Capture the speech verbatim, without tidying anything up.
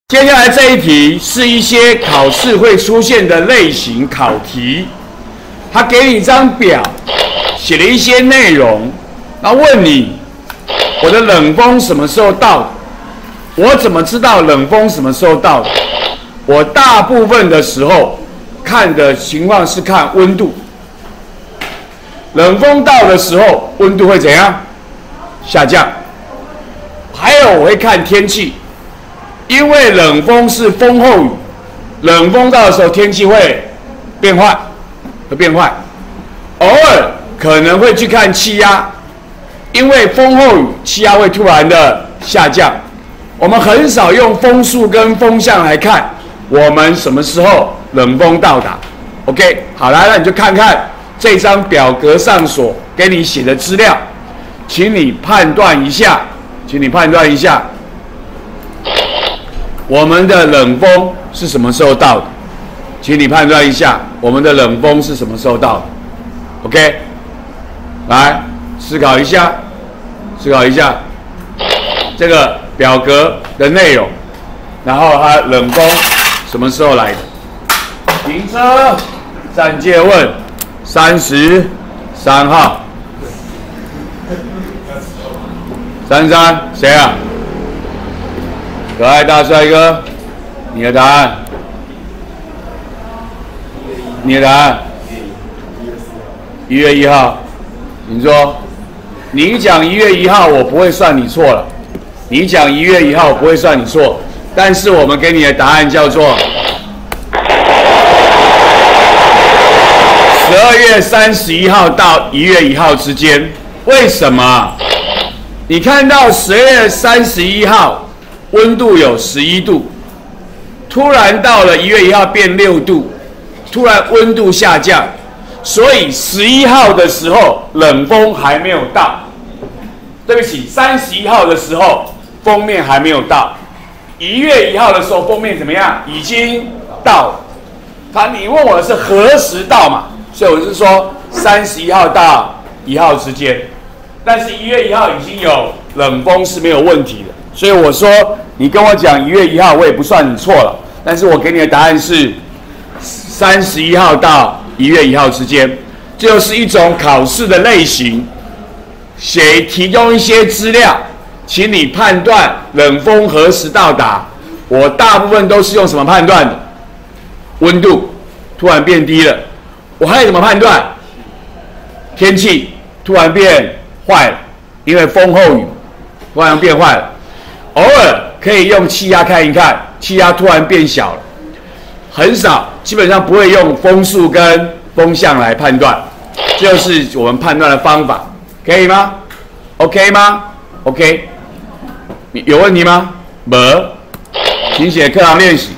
接下来这一题是一些考试会出现的类型考题，他给你一张表，写了一些内容，然后问你，我的冷风什么时候到的？我怎么知道冷风什么时候到的？我大部分的时候看的情况是看温度，冷风到的时候温度会怎样？下降。还有我会看天气。 因为冷风是风后雨，冷风到的时候天气会变坏，会变坏。偶尔可能会去看气压，因为风后雨气压会突然的下降。我们很少用风速跟风向来看我们什么时候冷风到达。OK， 好来，那你就看看这张表格上所给你写的资料，请你判断一下，请你判断一下。 我们的冷风是什么时候到的？请你判断一下，我们的冷风是什么时候到的 ？OK， 来思考一下，思考一下这个表格的内容，然后它冷风什么时候来的？停车，暂借问，三十三号，三十三，谁啊？ 可爱大帅哥，你的答案？你的答案？一月一号，请说。你讲一月一号，我不会算你错了。你讲一月一号，我不会算你错。但是我们给你的答案叫做十二月三十一号到一月一号之间。为什么？你看到十二月三十一号。 温度有十一度，突然到了一月一号变六度，突然温度下降，所以十一号的时候冷风还没有到。对不起，三十一号的时候锋面还没有到，一月一号的时候锋面怎么样？已经到了。他你问我是何时到嘛？所以我是说三十一号到一号之间，但是一月一号已经有冷风是没有问题的。 所以我说，你跟我讲一月一号，我也不算你错了。但是我给你的答案是三十一号到一月一号之间，这就是一种考试的类型。谁提供一些资料，请你判断冷风何时到达。我大部分都是用什么判断的？温度突然变低了。我还有怎么判断？天气突然变坏了，因为风后雨突然变坏了。 偶尔可以用气压看一看，气压突然变小了，很少，基本上不会用风速跟风向来判断，这就是我们判断的方法，可以吗 ？OK 吗 ？OK， 有问题吗？没，请写课堂练习。